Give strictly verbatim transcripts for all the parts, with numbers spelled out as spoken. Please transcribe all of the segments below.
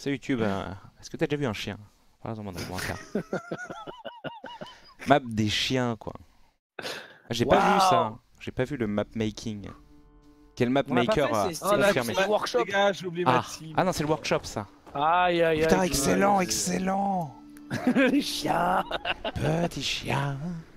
C'est YouTube. Euh... Est-ce que t'as déjà vu un chien? Voilà dans mon commentaire. Map des chiens, quoi. Ah, j'ai wow. pas vu ça. J'ai pas vu le map making. Quel map On maker a oh, confirmé? C'est le workshop. Les gars, j'ai oublié ah. ma team. Ah non, c'est le workshop, ça. Aïe aïe aïe. Putain, excellent, aïe, excellent. Les chiens. Petit chien.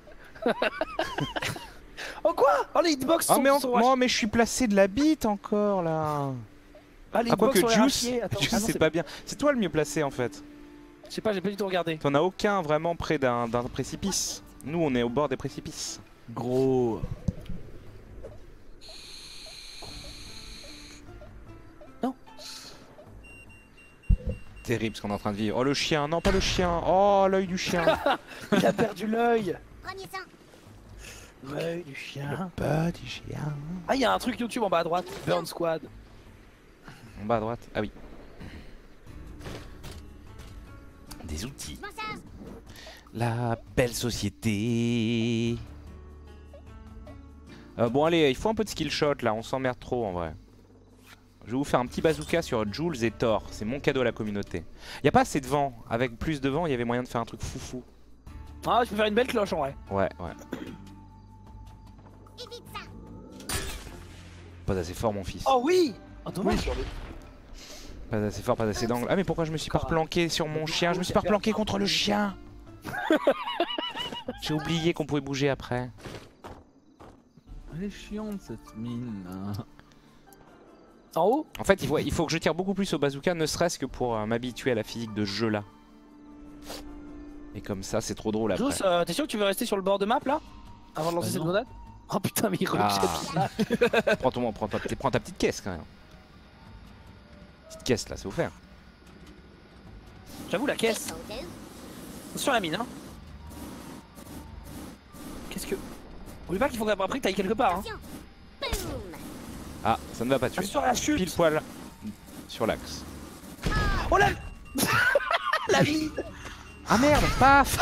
Oh quoi? Oh les hitbox oh, sont... mais on... sont Moi, mais je suis placé de la bite encore, là. Ah, les ah, quoi que Juice, Juice ah, c'est pas bien. C'est toi le mieux placé, en fait. Je sais pas, j'ai pas du tout regardé. T'en as aucun vraiment près d'un précipice. Nous, on est au bord des précipices. Gros. Non. Terrible ce qu'on est en train de vivre. Oh le chien, non pas le chien. Oh l'œil du chien. Il a perdu l'œil. L'œil du chien. Le petit chien. Ah, il y a un truc YouTube en bas à droite. Burn Squad. En bas à droite. Ah oui. Des outils. La belle société. Euh, bon allez, il faut un peu de skill shot là, on s'emmerde trop en vrai. Je vais vous faire un petit bazooka sur Jules et Thor, c'est mon cadeau à la communauté. Il y a pas assez de vent, avec plus de vent il y avait moyen de faire un truc foufou. Ah, je peux faire une belle cloche en vrai. Ouais, ouais. Pas assez fort mon fils. Oh oui. Oh dommage. Oui. Pas assez fort, pas assez d'angle. Ah mais pourquoi je me suis pas replanqué sur mon chien? Je me suis pas replanqué contre le chien. J'ai oublié qu'on pouvait bouger après. Elle est chiante cette mine là. En haut? En fait il faut, il faut que je tire beaucoup plus au bazooka, ne serait-ce que pour euh, m'habituer à la physique de ce jeu là. Et comme ça c'est trop drôle après. Juice, euh, t'es sûr que tu veux rester sur le bord de map là? Avant de lancer bah cette grenade? Oh putain mais il rejette ah. prends, ton, prends, ta, prends ta petite caisse quand même. Petite caisse là, c'est offert. J'avoue la caisse. Sur la mine hein. Qu'est-ce que... Oublie pas qu'il faut après que t'ailles quelque part hein. Ah, ça ne va pas tuer. Ah, sur la chute. Pile poil sur l'axe. Oh la... la vie. Ah merde, paf.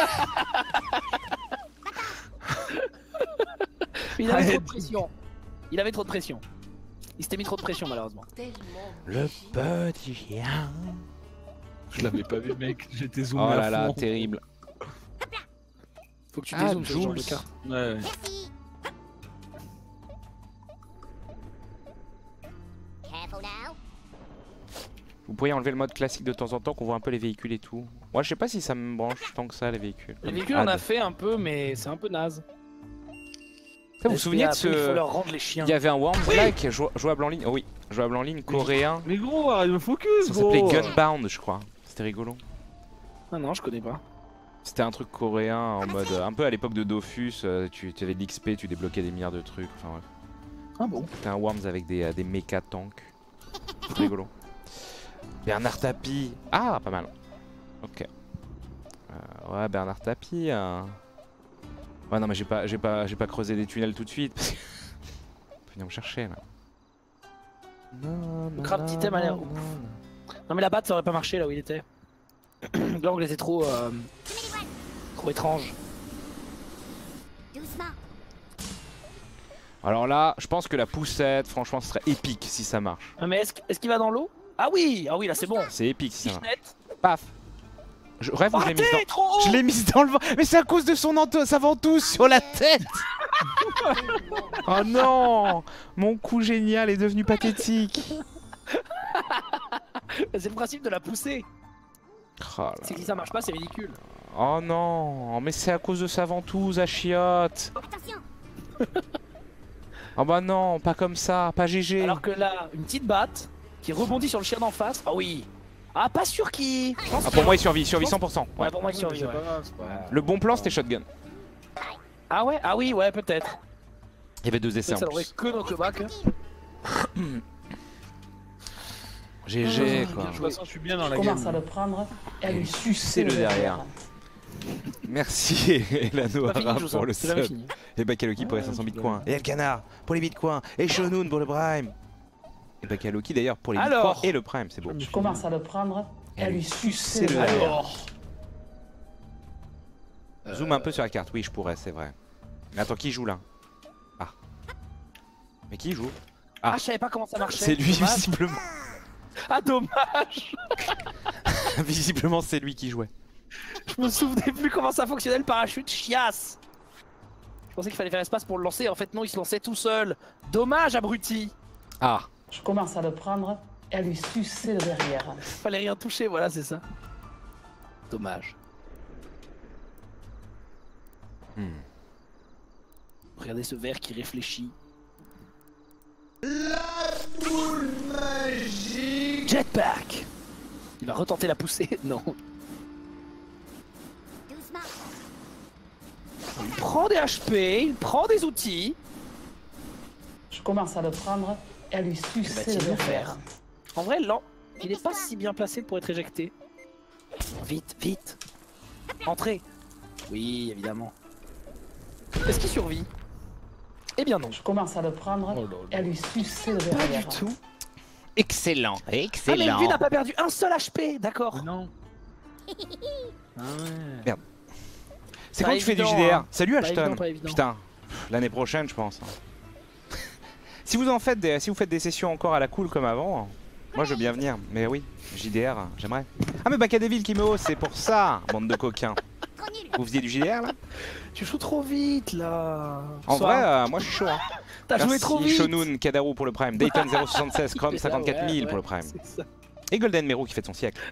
Il avait trop de pression. Il avait trop de pression. Il s'était mis trop de pression malheureusement. Le petit chien. Je l'avais pas vu mec, j'étais zoomé oh là à là, fond. terrible. Faut que tu ah, dézoomes ce genre de carte. Ouais. Vous pourriez enlever le mode classique de temps en temps qu'on voit un peu les véhicules et tout. Moi je sais pas si ça me branche tant que ça les véhicules. Les véhicules on a fait un peu mais c'est un peu naze. Ça, vous vous souvenez de ce... Il faut leur rendre les chiens. Il y avait un Worms oui like jou jouable en ligne. Oh oui, jouable en ligne coréen. Mais gros, il me focus ça gros. Ça s'appelait Gunbound je crois. C'était rigolo. Ah non, je connais pas. C'était un truc coréen en mode un peu à l'époque de Dofus, euh, tu, tu avais de l'X P, tu débloquais des milliards de trucs, enfin bref. Ah bon? C'était un Worms avec des, euh, des méca tanks. C'était rigolo. Bernard Tapie. Ah, pas mal. Ok. Euh, ouais, Bernard Tapie. Euh... Ouais, non, mais j'ai pas, j'ai pas, j'ai pas creusé des tunnels tout de suite. Parce que... Faut venir me chercher là. Le craft item a l'air ouf. Non, mais la batte ça aurait pas marché là où il était. L'angle était trop. Euh... trop étrange. Alors là, je pense que la poussette, franchement, ce serait épique si ça marche. Ah, mais est-ce est qu'il va dans l'eau? Ah oui, ah oui, là c'est bon. C'est épique si ça marche. Paf. Je rêve où je l'ai mise dans... trop Je l'ai mise dans le vent. Mais c'est à cause de son sa ventouse sur la tête. Oh non. Mon coup génial est devenu pathétique. C'est le principe de la pousser. Oh c'est que si ça marche pas, c'est ridicule. Oh non, mais c'est à cause de sa ventouse à chiotte. Oh bah non, pas comme ça, pas G G. Alors que là, une petite batte qui rebondit sur le chien d'en face. Ah oui. Ah, pas sûr qu'il... Ah, pour moi il survit, il survit cent pour cent. Ouais, ouais pour moi il survit, ouais. Le bon plan c'était shotgun. Ah ouais, ah oui, ouais, peut-être. Il y avait deux essais en ça plus. aurait que knockback. G G quoi. De toute façon, je suis bien dans la game. game. Commence à le prendre et à lui sucer le derrière. Merci Elanoara pour le sub. Et Bakaloki pour les cinq cents bitcoins. Et El Canard pour les bitcoins. Et Shonoon pour le prime. Et Bakaloki d'ailleurs pour les bitcoins et le prime, c'est beau. Je commence à le prendre et à lui sucer le derrière. Zoom un peu sur la carte, oui je pourrais, c'est vrai. Mais attends, qui joue là? Ah. Mais qui joue? Ah, ah je savais pas comment ça marchait. C'est lui visiblement. Ah dommage. Visiblement c'est lui qui jouait. Je me souvenais plus comment ça fonctionnait le parachute, chiasse. Je pensais qu'il fallait faire espace pour le lancer, en fait non, il se lançait tout seul. Dommage, abruti. Ah. Je commence à le prendre et à lui sucer le derrière. Fallait rien toucher, voilà, c'est ça. Dommage. Hmm. Regardez ce verre qui réfléchit. La boule magique. Jetpack. Il va retenter la poussée. Non. Il prend des H P, il prend des outils. Je commence à le prendre et à lui sucer Va-t-il le le derrière. faire? En vrai, lent. Il est pas si bien placé pour être éjecté. Vite, vite. Entrez. Oui, évidemment. Est-ce qu'il survit? Eh bien non. Je commence à le prendre Oh là là. et à lui sucer le Pas derrière. du tout. Excellent, Ah mais excellent. lui n'a pas perdu un seul H P, d'accord. Non. Ah ouais. Merde. C'est Pas quand tu fais du évident, J D R. hein. Salut Pas Ashton. évident, pas évident. Putain, pff, l'année prochaine je pense. Si vous en faites des, si vous faites des sessions encore à la cool comme avant, moi je veux bien venir. Mais oui, J D R, j'aimerais. Ah mais Bacadeville qui me hausse, c'est pour ça, bande de coquins. Vous faisiez du J D R là? Tu joues trop vite là. En Soir. vrai, euh, moi je suis chaud. Hein. T'as joué trop vite. Shonoon, Kadaru pour le Prime, Dayton zéro soixante-seize, Chrome C'est ça, cinquante-quatre mille ouais, pour le ouais, Prime. c'est ça. Et Golden Meru qui fête son siècle.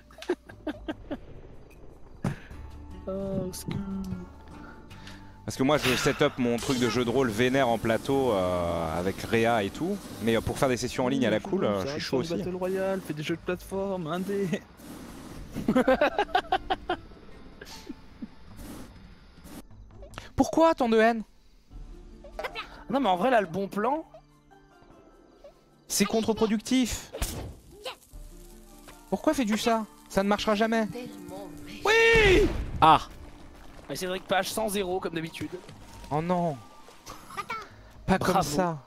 Oh, c'est cool. Parce que moi je set up mon truc de jeu de rôle vénère en plateau euh, avec Réa et tout. Mais euh, pour faire des sessions en ligne à la cool, euh, je suis chaud aussi. Battle Royale, fais des jeux de plateforme, indé. Pourquoi tant de haine? Non mais en vrai là le bon plan. C'est contre-productif. Pourquoi fais-tu ça? Ça ne marchera jamais. Oui. Ah. Mais Cédric Page sans zéro comme d'habitude. Oh non. Pas comme Bravo. ça.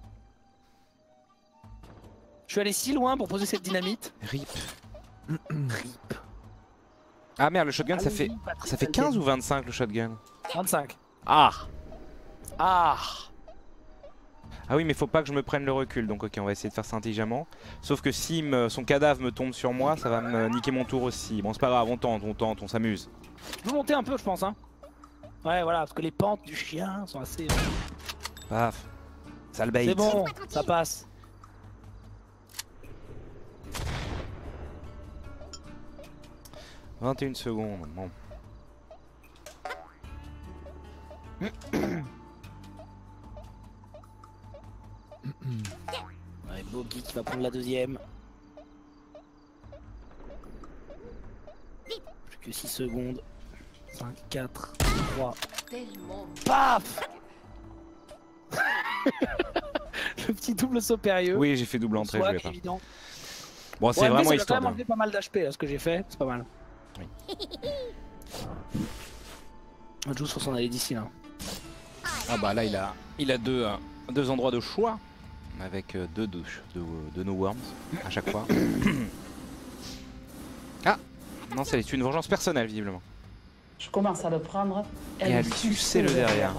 Je suis allé si loin pour poser cette dynamite. Rip. Rip. Ah merde, le shotgun ça Allez-y, fait Patrick ça fait Alden. quinze ou vingt-cinq le shotgun? vingt-cinq. Ah. Ah. Ah oui mais faut pas que je me prenne le recul, donc ok on va essayer de faire ça intelligemment. Sauf que si me- son cadavre me tombe sur moi, ça va me niquer mon tour aussi. Bon c'est pas grave, on tente, on tente, on s'amuse. Je peux monter un peu je pense hein. Ouais voilà parce que les pentes du chien sont assez... Paf. Sale bait. C'est bon, ça passe. vingt et une secondes, bon. Ouais, Boggy qui va prendre la deuxième. Plus que six secondes. cinq, quatre, trois. Paf. Le petit double saut périlleux. Oui j'ai fait double entrée, je Soit vais pas. évident. Bon c'est Ouais, mais vraiment ça m'a histoire quand même de... enlevé pas mal d'H P là ce que j'ai fait, c'est pas mal. Oui. On joue sur son allée d'ici là. Ah bah là il a, il a deux, euh, deux endroits de choix. Avec euh, deux douches de, de no worms à chaque fois. Ah non c'est une vengeance personnelle visiblement. Je commence à le prendre et, Et à lui sucer le derrière.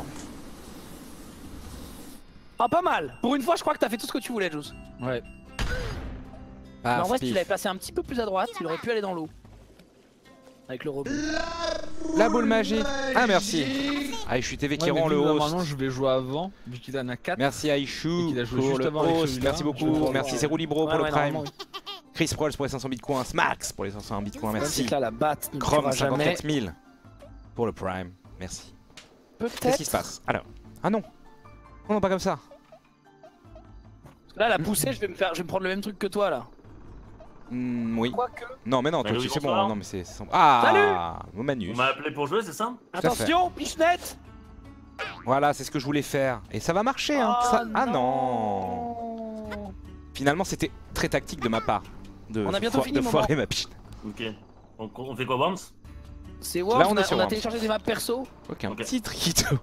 Ah pas mal. Pour une fois je crois que t'as fait tout ce que tu voulais Juice. Ouais. Ah, Mais en vrai si pif. tu l'avais placé un petit peu plus à droite, il aurait pu aller dans l'eau. Avec le robot. La boule magique. Ah merci. Aïchu T V qui Ouais, mais rend vu le que host. Normalement, je vais jouer avant, vu qu'il en a quatre. Merci Aïchou qu'il a joué pour juste le avant avec host. celui-là. Merci Je vais beaucoup. pouvoir Merci voir. c'est Roulibro pour Ouais, le ouais, prime. normalement, Chris Prolls pour les cinq cents bitcoins. Max pour les cinq cents bitcoins. oui. Merci. C'est que là la batte ne Chrome tuera jamais. cinquante-quatre mille pour le prime. Merci. Qu'est-ce qui Peut-être. se passe? Alors. Ah non. Oh non pas comme ça. Là la poussée je vais me faire, je vais me prendre le même truc que toi là. Hmm, oui. Quoique. Non mais non Bah toi oui, tu sais bonsoir. bon. Non mais c'est... c'est- Ah Manus. On m'a appelé pour jouer, c'est ça? à fait. Attention, pichenette. Voilà c'est ce que je voulais faire. Et ça va marcher hein. Ah, Ça- Ah non. non. Finalement c'était très tactique de ma part. De, On a bientôt fo- fini, de maman. foirer ma piche. Ok. On, on fait quoi, Worms? C'est Worms, Là, on on, est a, sur on a Worms. téléchargé des maps perso. Ok un Ok. petit triquito.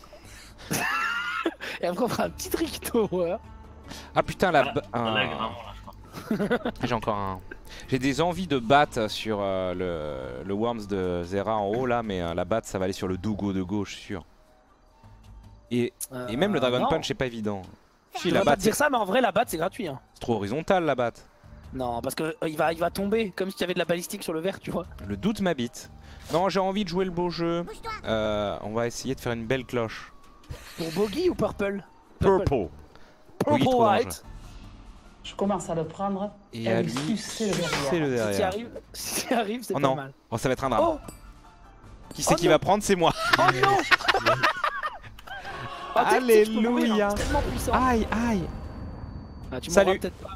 Et après on fera un petit trick tower. Ah putain la... Ah, ba- ça lag ah. vraiment, là, je crois. J'ai encore un... J'ai des envies de bat sur euh, le, le Worms de Zera en haut là, mais euh, la batte ça va aller sur le Dougo de gauche sûr. Et, et même le Dragon non. Punch c'est pas évident. Si Je la vais pas batte te dire ça, mais en vrai la batte c'est gratuit. Hein. c'est trop horizontal la batte. Non, parce que euh, il va, il va tomber, comme si tu avais de la balistique sur le verre, tu vois. Le doute m'habite. Non, j'ai envie de jouer le beau jeu. Euh, on va essayer de faire une belle cloche. Pour Bogey ou Purple? Purple. Purple Oui, trop White. Je commence à le prendre Et et, à à lui, lui sucer le sucer le derrière. Si tu derrière. arrives, si tu arrives, c'est Oh pas non. mal. Oh, ça va être un drame. Oh, Qui c'est Oh qui non. va prendre? C'est moi. oh non. Ah, tu sais- tu sais que je peux mourir, Alléluia. hein, c'est tellement puissant. Aïe, aïe. Ah, tu Salut. mourras peut-être pas.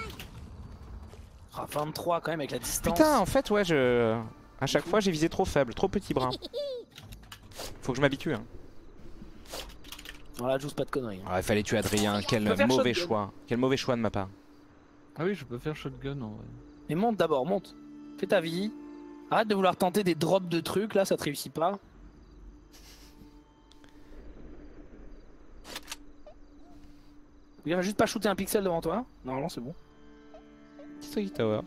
Ah, vingt-trois quand même avec la distance. Putain, en fait, ouais, je. À chaque fois, j'ai visé trop faible, trop petit bras. Faut que je m'habitue. Hein. Voilà, j'ose pas de conneries. hein. Ah, il fallait tuer Adrien. Quel peux faire mauvais shotgun. choix. Quel mauvais choix de ma part. Ah oui, je peux faire shotgun en vrai. Mais monte d'abord, monte. Fais ta vie. Arrête de vouloir tenter des drops de trucs, là ça te réussit pas. Il va juste pas shooter un pixel devant toi. Normalement c'est bon. Street Tower.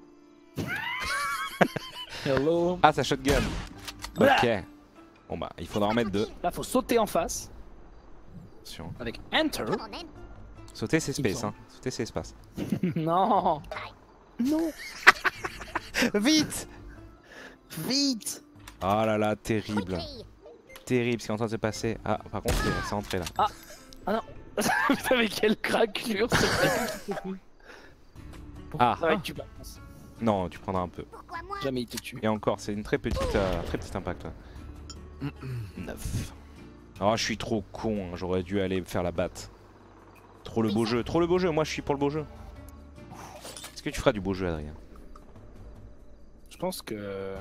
Hello. Ah, ça shotgun. Blah. Ok. Bon bah, il faudra en mettre deux. Là faut sauter en face Attention. avec Enter. Sauter, c'est Il me space, semble. hein. Sauter, c'est espace. Non. Non. Vite. Vite. Oh là là, terrible. Terrible ce qui est en train de se passer. Ah, par contre, c'est c'est entré là. Putain mais quelle craquelure ce mec. Ah, Ça va être tu balances. non, tu prendras un peu. Jamais il te tue. Et encore, c'est une très petite, euh, très petit impact. Ouais. neuf. Oh, je suis trop con, hein. J'aurais dû aller faire la batte. Trop le beau jeu, trop le beau jeu. Moi, je suis pour le beau jeu. Est-ce que tu feras du beau jeu, Adrien? Je pense que...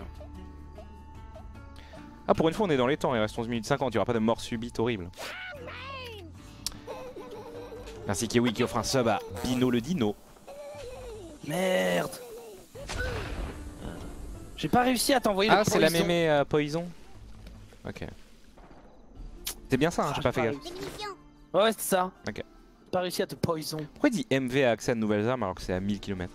Ah, pour une fois, on est dans les temps. Il reste onze minutes cinquante. Il n'y aura pas de mort subite horrible. Merci Kiwi qui offre un sub à Bino le Dino. Merde. J'ai pas réussi à t'envoyer Ah, le c'est la poison. mémé euh, Poison. Ok. C'est bien ça, hein, Ah, j'ai pas fait j'ai gaffe. réussi. Ouais, ouais, c'est ça. Ok. J'ai pas réussi à te poison. Pourquoi il dit M V a accès à de nouvelles armes alors que c'est à mille kilomètres?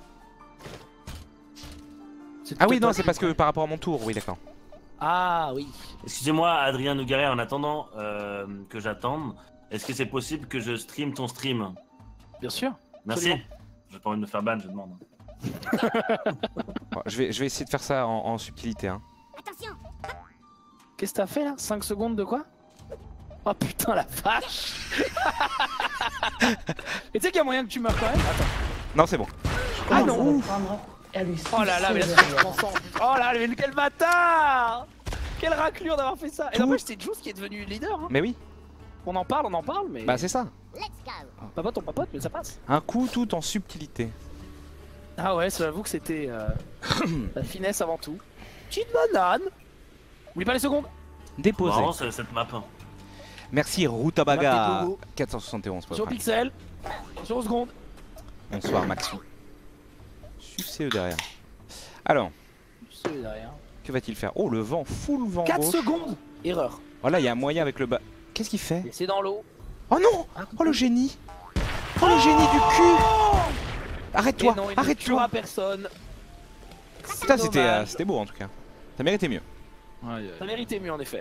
C'est Ah oui, peut-être non, pas c'est le parce truc. que par rapport à mon tour, oui, d'accord. Ah oui. Excusez-moi, Adrien Nougaret, en attendant euh, que j'attende, est-ce que c'est possible que je stream ton stream? Bien sûr. Merci. Absolument. J'ai pas envie de me faire ban, je demande. Bon, je, vais, je vais essayer de faire ça en, en subtilité. Hein. Qu'est-ce que t'as fait là? cinq secondes de quoi? Oh putain la vache. Et tu sais qu'il y a moyen que tu meurs quand même? Attends. Non, c'est bon. Je Ah commence non. à le prendre et à lui sucer Oh là là, mais le là derrière. je m'en sens. Oh là, mais quel bâtard! Quelle raclure d'avoir fait ça! Et Tout. en plus c'est Juice qui est devenu leader. Hein. Mais oui, On en parle, on en parle, mais. bah c'est ça. Papote, on papote, mais ça passe. Un coup tout en subtilité. Ah ouais, j'avoue que c'était euh, la finesse avant tout. Petite banane. Oublie pas les secondes. Déposé. Vraiment, c'est cette map. Merci Map Routabaga. des Togo. quatre cent soixante et onze. Sur pixel. Sur secondes. Bonsoir Maxou. Succès derrière. Alors, C'est derrière. que va-t-il faire? Oh, le vent, full vent quatre gauche. secondes. Erreur. Oh là, il y a un moyen avec le bas. Qu'est-ce qu'il fait? Et c'est dans l'eau. Oh non! Oh le génie! Oh le génie du cul! Et Arrête-toi! non, il ne Arrête-toi! tuera personne. Putain, c'était euh, dommage. c'était beau en tout cas. Ça méritait mieux. Aïe, Ça aïe. méritait mieux en effet.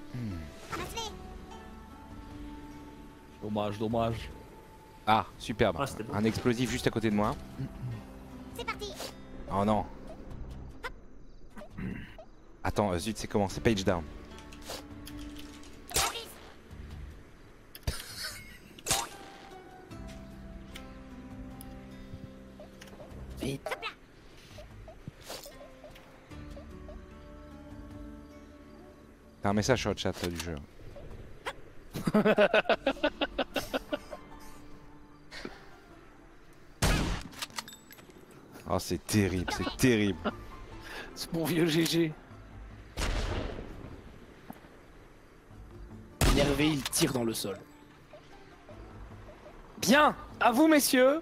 Dommage, dommage. Ah, superbe. Ah, c'était beau. Un explosif juste à côté de moi. Oh non. Attends, euh, zut, c'est comment? C'est page down. Vite. T'as un message sur le chat euh, du jeu. Oh, c'est terrible, c'est terrible. Ce bon vieux G G. Énervé, il tire dans le sol. Bien. À vous messieurs.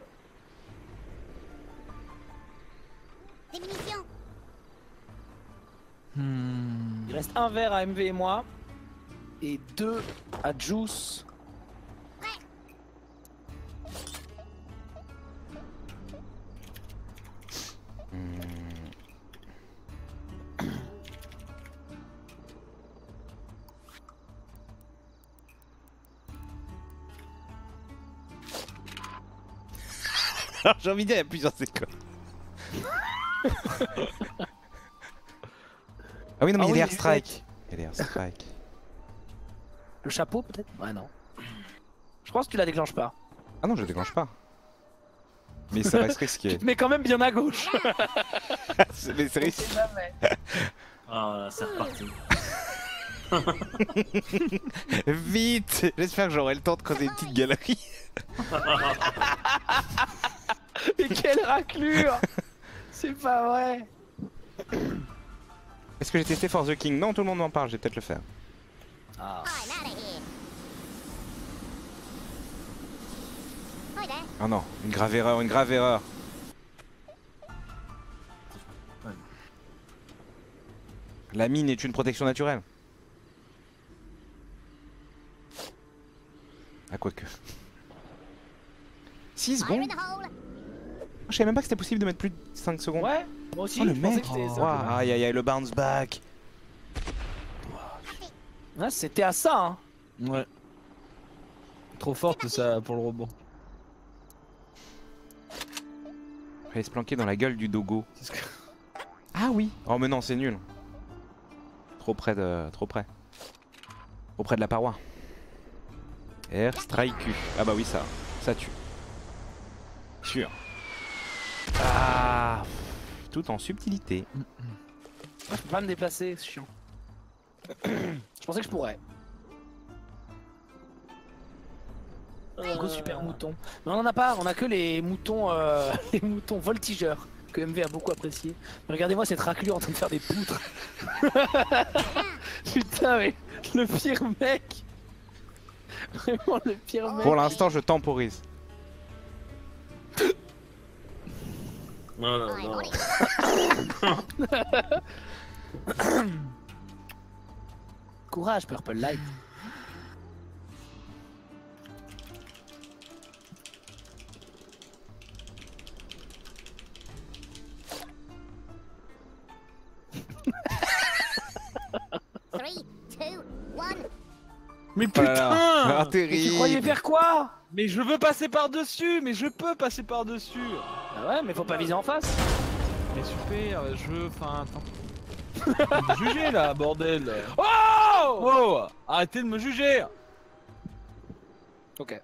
Hmm. Il reste un verre à M V et moi. Et deux à Juice. Genre, j'ai envie de dire, il y a plusieurs écoles. Ah oui, non, mais Ah il y oui, a il les y a airstrike. Il y a les airstrike. Le chapeau peut-être? Ouais, non. Je pense que tu la déclenches pas. Ah non, je déclenche pas. Mais ça reste risqué. Mais quand même bien à gauche. C'est- mais c'est risqué. Ah, là, c'est reparti. Vite! J'espère que j'aurai le temps de creuser une petite galerie. Mais quelle raclure! C'est pas vrai! Est-ce que j'ai testé For the King? Non, tout le monde m'en parle, je vais peut-être le faire. Ah. Oh non, une grave erreur, une grave erreur. La mine est une protection naturelle. Ah, quoique. six secondes? Je savais même pas que c'était possible de mettre plus de cinq secondes. Ouais, moi aussi, Oh, le je pensais mec. que c'était ça. Ouah, aïe aïe aïe, le bounce back. Ouais, c'était à ça, hein. Ouais. Trop forte ça pour le robot. Fallait se planquer dans la gueule du dogo. C'est ce que- Ah oui. Oh mais non, c'est nul. Trop près de... Trop près. Trop près de la paroi. Air strike. Ah bah oui, ça. Ça tue. Sûr. Ah. Tout en subtilité. Je peux pas me déplacer, c'est chiant. Je pensais que je pourrais. Go super mouton. Mais on en a pas, on a que les moutons, euh, les moutons voltigeurs que M V a beaucoup apprécié. Mais regardez-moi cette raclure en train de faire des poutres. Putain mais le pire mec. Vraiment le pire mec. Pour l'instant, je temporise. Non, non, non. Courage Purple Light. Mais Oh là là. putain! Ah, Mais terrible. tu croyais faire quoi? Mais je veux passer par-dessus, mais je peux passer par-dessus. Bah ouais mais faut pas viser en face. Mais super, je veux. Enfin, attends. Vous me jugez là, bordel. Oh! Oh! Arrêtez de me juger! Ok.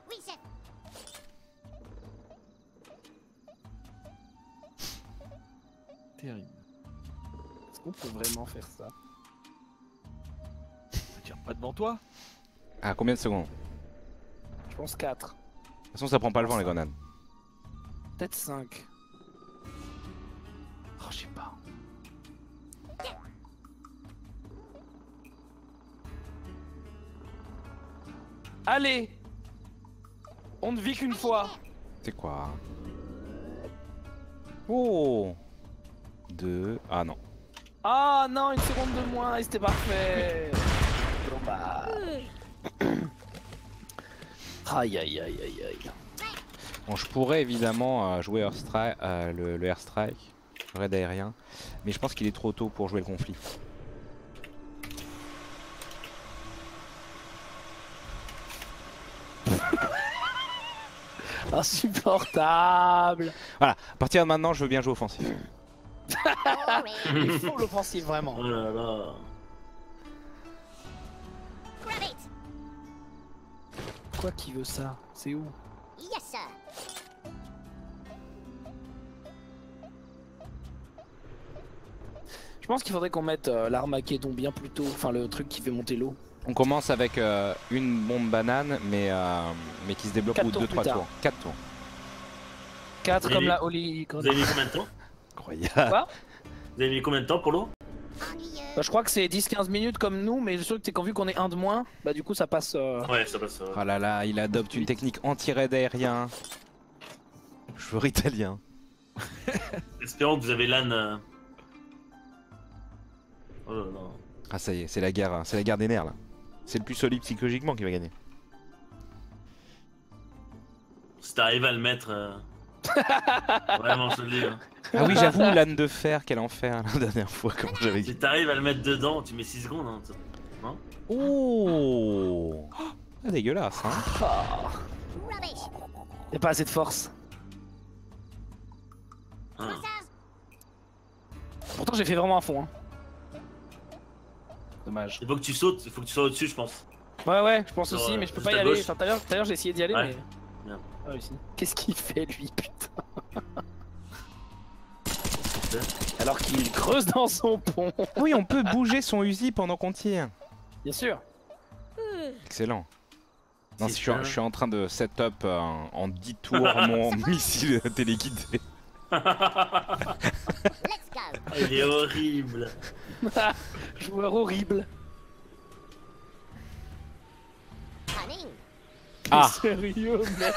Terrible. Est-ce qu'on peut vraiment faire ça? Je tire pas devant toi? Ah, combien de secondes? Je pense quatre. De toute façon, ça prend pas le vent, les grenades. Peut-être cinq. Oh, je sais pas. Allez! On ne vit qu'une fois. C'est quoi? Oh! Deux. Ah non. Ah non, une seconde de moins et c'était parfait. Bon bah. Aïe aïe aïe aïe aïe. Bon, je pourrais évidemment euh, jouer Airstrike, euh, le, le Airstrike, le raid aérien, mais je pense qu'il est trop tôt pour jouer le conflit. Insupportable. Voilà, à partir de maintenant, je veux bien jouer offensif. Il faut l'offensive vraiment. Oh là là. Quoi qui veut ça? C'est où? Je pense qu'il faudrait qu'on mette euh, l'armageddon bien plus tôt, enfin le truc qui fait monter l'eau. On commence avec euh, une bombe banane, mais, euh, mais qui se débloque Quatre au tours deux plus trois tard. tours. quatre tours. quatre Vous comme avez- la Holy Vous avez mis combien de temps? Incroyable. Quoi? Vous avez mis combien de temps pour l'eau? Bah, je crois que c'est dix quinze minutes comme nous, mais je suis sûr que c'est quand vu qu'on est un de moins, bah du coup ça passe. euh, Ouais, ça passe. euh, Oh là là, il adopte une technique anti-raid aérien. Joueur italien. Espérons que vous avez l'âne. euh. Oh là là. Ah ça y est, c'est la guerre, hein. C'est la guerre des nerfs là. C'est le plus solide psychologiquement qui va gagner. Si t'arrives à le mettre. euh, Vraiment, je te le dis. hein. Ah oui, j'avoue, l'âne de fer, quel enfer la dernière fois, comment j'avais Si dit. t'arrives à le mettre dedans, tu mets six secondes. Hein. Oh, ah, dégueulasse hein. Ah. Y a pas assez de force. Ah. Pourtant j'ai fait vraiment à fond. Hein. Dommage. Il faut que tu sautes, il faut que tu sois au-dessus, je pense. Ouais ouais, je pense Genre, aussi, mais je peux juste pas y à aller. gauche. Enfin, tout à l'heure, tout à l'heure, j'ai essayé d'y aller, Ouais. mais. Bien. Pas réussi. Qu'est-ce qu'il fait lui, putain? Alors qu'il creuse dans son pont. Oui, on peut bouger son Uzi pendant qu'on tire. Bien sûr. Excellent. Non, C'est si je, suis, ça. je suis en train de set up euh, en dix tours mon missile téléguidé. Il est horrible. Joueur horrible. Ah. Sérieux, mec.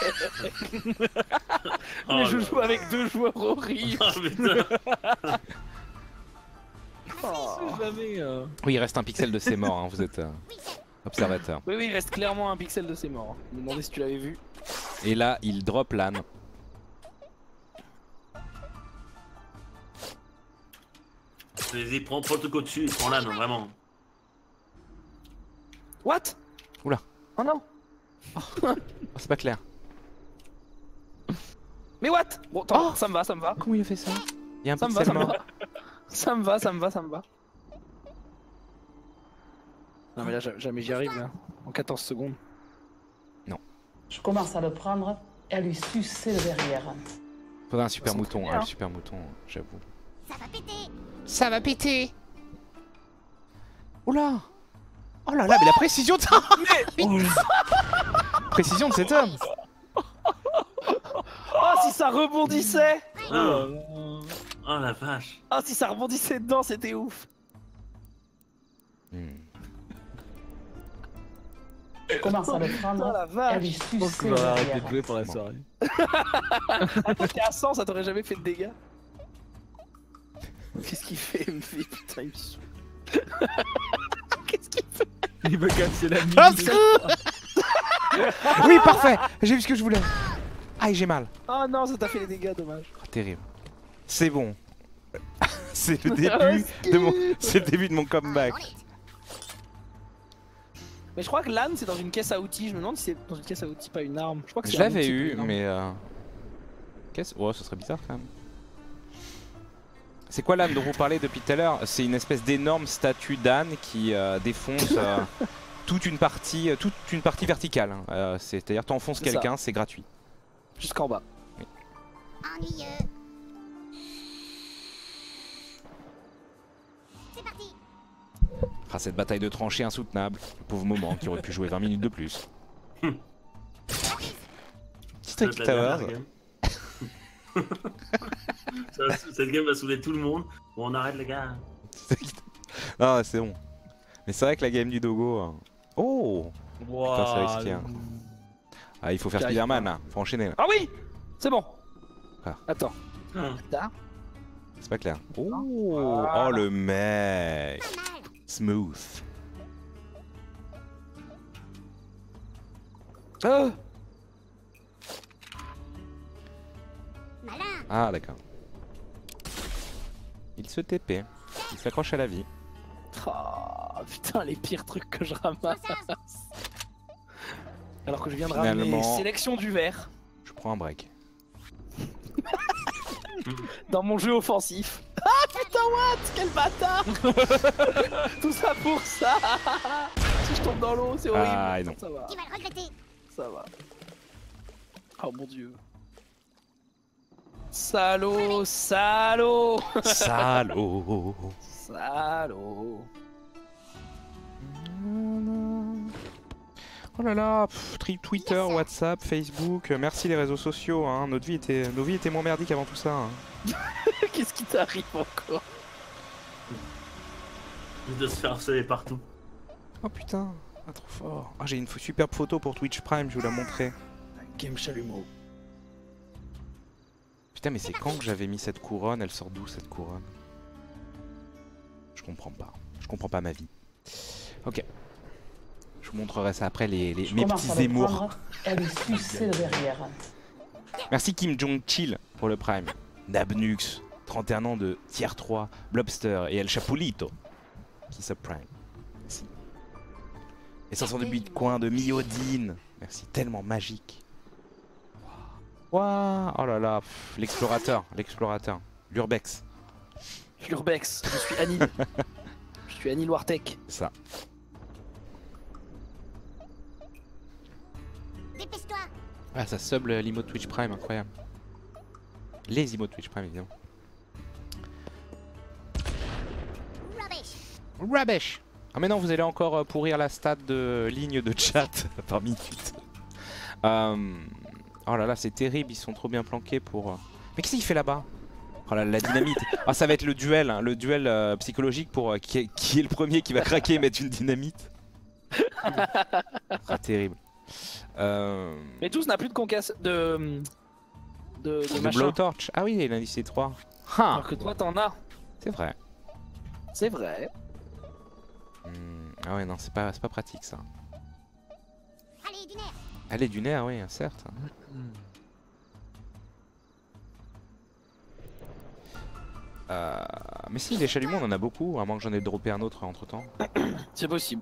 Oh Mais je là. joue avec deux joueurs horribles. Oh, putain. Oh. Jamais. Euh... Oui, il reste un pixel de ses morts, hein, vous êtes euh, observateur. Oui, oui, il reste clairement un pixel de ses morts. Je me demandais si tu l'avais vu. Et là, il drop l'âne. Vas-y, prends, prends le truc au-dessus, prends l'âne, vraiment. What? Oula. Oh non. Oh, c'est pas clair. Mais what? Bon, attends, Oh. ça me va, ça me va. Comment il a fait ça? Il y a un Ça me va, pixel ça me mort. va. Ça me va, ça me va, ça me va. Non mais là ja- jamais j'y arrive là. En quatorze secondes. Je commence à le prendre et à lui sucer le derrière. Faudrait un super Ça sent mouton, très ah, bien. le super mouton, j'avoue. Ça va péter. Ça va péter. Oula. Oh là là, mais la précision de... précision de cet homme. Oh si ça rebondissait! Oh, oh la vache. Oh si ça rebondissait dedans, c'était ouf! Hmm. Je commence à le Oh prendre la et à vache! lui Je pense sucer qu'on le va arrêter de derrière. jouer pour la Bon. soirée. Attends, t'es à cent, ça t'aurait jamais fait de dégâts? Qu'est-ce qu'il fait, M V? Putain, il me saoule. Qu'est-ce qu'il fait? Il veut casser la Ah, mine. oui, parfait. J'ai vu ce que je voulais. Aïe, j'ai mal. Oh non, ça t'a fait des dégâts, dommage. Oh, terrible. C'est bon. C'est le Ah, début de mon, c'est le début de mon comeback. Mais je crois que l'âne c'est dans une caisse à outils. Je me demande si c'est dans une caisse à outils, pas une arme. Je crois que c'est Je un l'avais outil, pas eu, une arme. mais euh... qu'est-ce? Oh, ce serait bizarre quand même. C'est quoi l'âne dont vous parlez depuis tout à l'heure? C'est une espèce d'énorme statue d'âne qui euh, défonce euh, toute une partie, euh, toute une partie verticale. hein. Euh, C'est-à-dire t'enfonces C'est ça. quelqu'un, c'est gratuit. Jusqu'en bas. Ennuyeux. C'est parti. Ah, cette bataille de tranchées insoutenable. Le pauvre moment qui aurait pu jouer vingt minutes de plus. Street C'est la dernière Towers. game. Ça- Cette game va saouler tout le monde. Bon, on arrête les gars. Ah, c'est bon. Mais c'est vrai que la game du Dogo. hein. Oh! Putain, c'est risqué, hein. Ah, il faut faire J'arrive Spider-Man là. Faut enchaîner là. Ah oui! C'est bon! Ah. Attends. Ah. Là. C'est pas clair. Oh! Oh le mec! Pas mal. Smooth. Oh! Malin. Ah, d'accord. Il se T P. Il s'accroche à la vie. Oh, putain, les pires trucs que je ramasse. Alors que je viens de Finalement- ramener sélection du vert Je prends un break. dans mon jeu offensif. Ah putain, what? Quel bâtard! Tout ça pour ça! Si je tombe dans l'eau, c'est horrible. Ah, non. Ça va, Tu vas le regretter. ça va. Oh mon dieu. Salaud, salaud, Salaud! salaud. Oh là là, pff, tri- Twitter, WhatsApp, Facebook, euh, merci les réseaux sociaux, hein. Notre vie était, nos vies étaient moins merdiques avant tout ça. hein. Qu'est-ce qui t'arrive encore? De se faire harceler partout. Oh putain, ah, trop fort. Ah, j'ai une f- superbe photo pour Twitch Prime, je vous la montrer. Game chalumeau. Putain, mais c'est quand que j'avais mis cette couronne? Elle sort d'où cette couronne? Je comprends pas. Je comprends pas ma vie. Ok. Je vous montrerai ça après, les, les- Je mes commence à petits le émours. prendre et à lui sucer le derrière. Merci Kim Jong-Chill pour le Prime. Nabnux, trente et un ans de tier trois, Blobster et El Chapulito qui subprime. Merci. Et cinq cents de Bitcoin de Myodine. Merci, tellement magique. Waouh, oh là là, pff, l'explorateur, l'explorateur. L'urbex. L'urbex, je suis Anil. Je suis Anil Wartek. Ça. Dépêche-toi. Ah, ça sub le- l'emote Twitch Prime, incroyable. Les emotes Twitch Prime, évidemment. Rubbish. Rubbish. Ah mais non, vous allez encore euh, pourrir la stat de ligne de chat par minute. Euh... Oh là là, c'est terrible, ils sont trop bien planqués pour... euh, Mais qu'est-ce qu'il fait là-bas? Oh là, la dynamite. Ah, ça va être le duel, hein, le duel euh, psychologique pour euh, qui, est, qui est le premier qui va craquer et mettre une dynamite. Ah, terrible. Euh... Mais tous n'a plus de concasse. de. de. de Le machin. blowtorch. Ah oui, il a indice trois. Ah, Alors que toi t'en as. c'est vrai. C'est vrai. Hmm, Ah ouais, non, c'est pas, c'est pas pratique ça. Allez, du nerf. Aller du nerf, oui, certes. Euh, mais si, les chalumeaux, on en a beaucoup, à moins que j'en ai droppé un autre entre temps. C'est possible.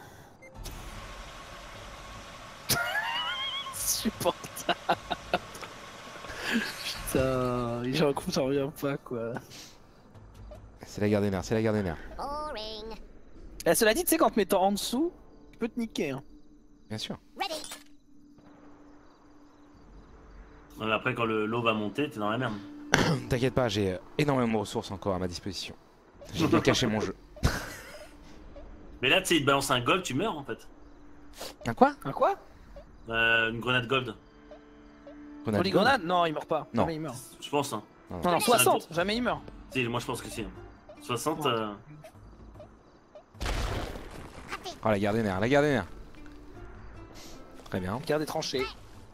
Supportable. Putain, j'ai un coup, j'en reviens pas quoi. C'est la guerre des nerfs, c'est la guerre des nerfs. Boring. Eh, cela dit, tu sais, quand te mettant en dessous, tu peux te niquer. Hein. Bien sûr. Ready. Ouais, après, quand le- l'eau va monter, t'es dans la merde. T'inquiète pas, j'ai euh, énormément de ressources encore à ma disposition. J'ai bien caché mon jeu. Mais là, tu sais, il te balance un gold, tu meurs en fait. Un quoi? Un quoi? Euh, une grenade gold, Grenade Holy grenade? Non, il meurt pas. Non. Jamais il meurt. je pense. Hein. Non, non. Non, non, C'est soixante, jamais il meurt. Si, moi je pense que si. soixante. Euh... Oh, la guerre des nerfs, la guerre des nerfs. Très bien. Garde des tranchées.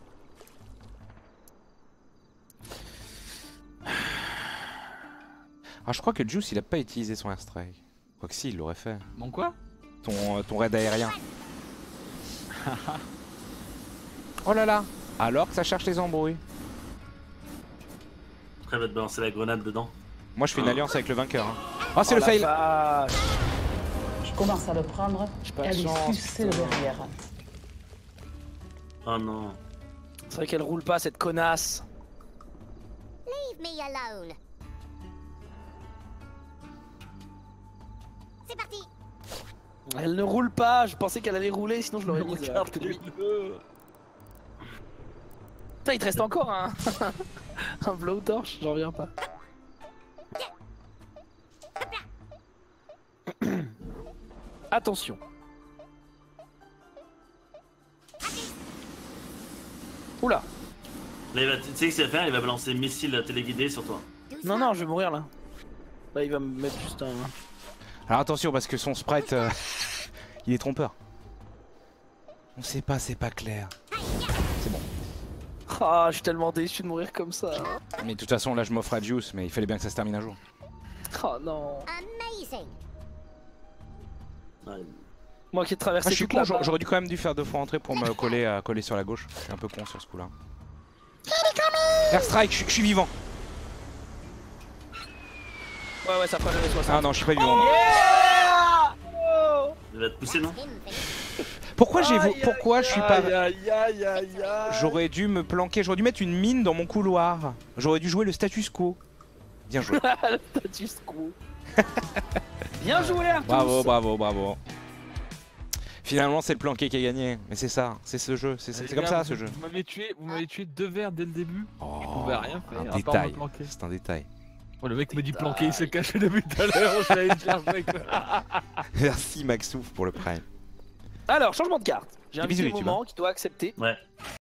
Ah, je crois que Juice, il a pas utilisé son airstrike. Quoique si, il l'aurait fait. Bon quoi? Ton, euh, ton raid aérien. Oh là là. Alors que ça cherche les embrouilles. Après, il va te balancer la grenade dedans. Moi, je fais une alliance avec le vainqueur. Hein. Oh, c'est Oh le la fail. vache. Je commence à le prendre J'ai pas et à de lui chance, sucer le putain. derrière. Oh non. C'est vrai qu'elle roule pas cette connasse. Leave me alone. C'est parti. Elle ne roule pas, je pensais qu'elle allait rouler, sinon je l'aurais mis. euh, côté de lui. Regardez-le. Putain, il te reste encore un. un blowtorch, j'en reviens pas. Attention. Oula. Là, il va, tu sais ce qu'il va faire? Il va balancer missile téléguidé sur toi. Non, non, je vais mourir là. Là, il va me mettre juste un. Alors attention, parce que son sprite, euh, il est trompeur. On sait pas, c'est pas clair. C'est bon. Ah, je suis tellement déçu de mourir comme ça. Mais de toute façon, là, je m'offre à Juice, mais il fallait bien que ça se termine un jour. Oh non. Amazing. Ouais. Moi qui ai Ah, traversé je suis toute con, la j'aurais map. j'aurais dû quand même dû faire deux fois entrer pour me coller, à, coller sur la gauche. Je suis un peu con sur ce coup-là. Airstrike, je suis- je suis vivant. Ouais, ouais, ça fera jamais soixante. Ah non, je suis pas vivant. Oh Il va te pousser, non? Him finish. Pourquoi j'ai, Aïe, pourquoi je suis pas... Aïe aïe aïe aïe aïe. J'aurais dû me planquer, j'aurais dû mettre une mine dans mon couloir. J'aurais dû jouer le status quo. Bien joué. Le status quo. Bien joué, Arthus. Bravo, bravo, bravo. Finalement, c'est le planqué qui a gagné. Mais c'est ça, c'est ce jeu, c'est c'est Les comme gars, ça vous- ce jeu. Vous m'avez tué, vous m'avez tué deux verres dès le début. Oh, pouvait rien faire, à un part me détail. planquer. C'est un détail. Oh, le mec me dit planqué, il s'est caché depuis tout à l'heure. J'allais le chercher quoi. Merci Maxouf pour le prime. Alors, changement de carte. J'ai un Bisous, petit YouTube, moment qui doit accepter. Ouais.